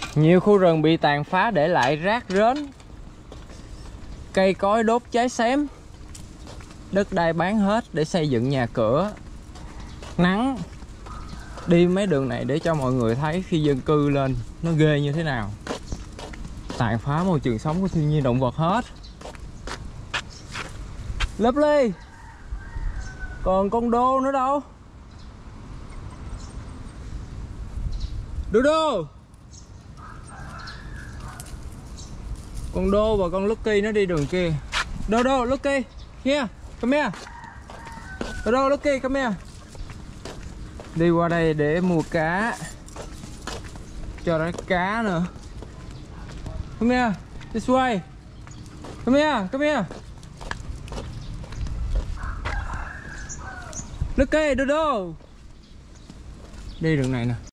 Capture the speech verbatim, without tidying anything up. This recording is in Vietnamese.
Nhiều khu rừng bị tàn phá để lại rác rến, cây cối đốt cháy xém, đất đai bán hết để xây dựng nhà cửa. Nắng đi mấy đường này để cho mọi người thấy khi dân cư lên nó ghê như thế nào. Tàn phá môi trường sống của thiên nhiên động vật hết. Lovely, còn con đô nữa đâu? Đô đô, con đô và con Lucky nó đi đường kia. Đô đô, Lucky, here, come here. Đô đô, Lucky, come here. Đi qua đây để mua cá cho nó cá nữa. Come here, this way. Come here, come here. Lucky, đô đô. Đi đường này nè.